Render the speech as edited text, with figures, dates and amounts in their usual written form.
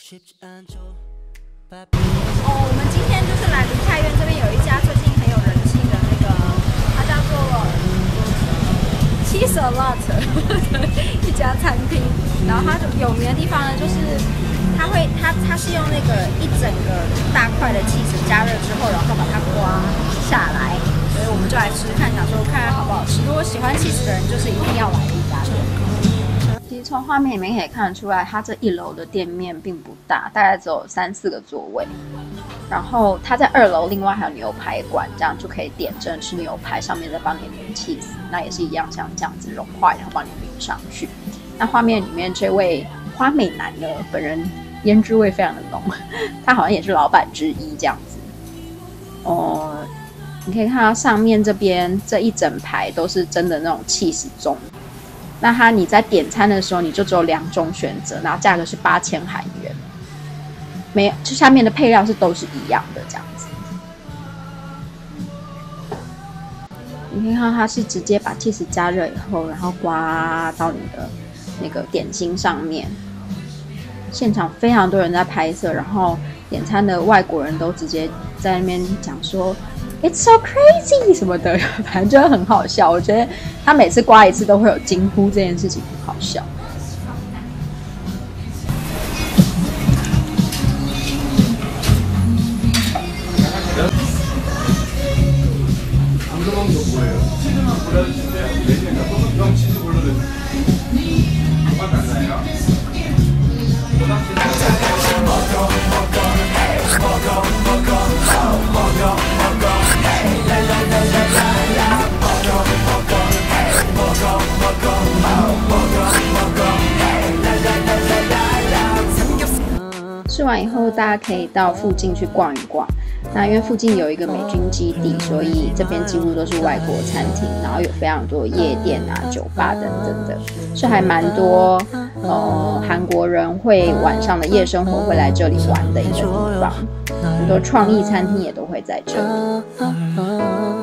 哦，我们今天就是来梨泰院这边有一家最近很有人气的那个，它叫做Chesse 一家餐厅。然后它有名的地方呢，就是它是用那个一整个大块的起司加热之后，然后把它刮下来，所以我们就来吃看，想说看看好不好吃。如果喜欢起司的人，就是一定要来的一家店。其实从画面里面可以看得出来，它这1楼的店面并不大，大概只有3、4个座位。然后它在2楼，另外还有牛排馆，这样就可以点真吃牛排，上面再帮你淋起司，那也是一样像这样子融化，然后帮你淋上去。那画面里面这位花美男呢，本人胭脂味非常的浓，他好像也是老板之一这样子。哦，你可以看到上面这边这一整排都是真的那种起司盅。那你在点餐的时候，你就只有2种选择，然后价格是8000韩元，没有，就下面的配料都是一样的这样子。你可以看到它是直接把起司加热以后，然后刮到你的那个点心上面。现场非常多人在拍摄，然后点餐的外国人都直接在那边讲说 "It's so crazy" 什么的，反正就很好笑。我觉得他每次刮一次都会有惊呼，这件事情很好笑。吃完以后，大家可以到附近去逛一逛。那因为附近有一个美军基地，所以这边几乎都是外国餐厅，然后有非常多夜店啊、酒吧等等的，是还蛮多韩国人会晚上的夜生活会来这里玩的一个地方，很多创意餐厅也都会在这里。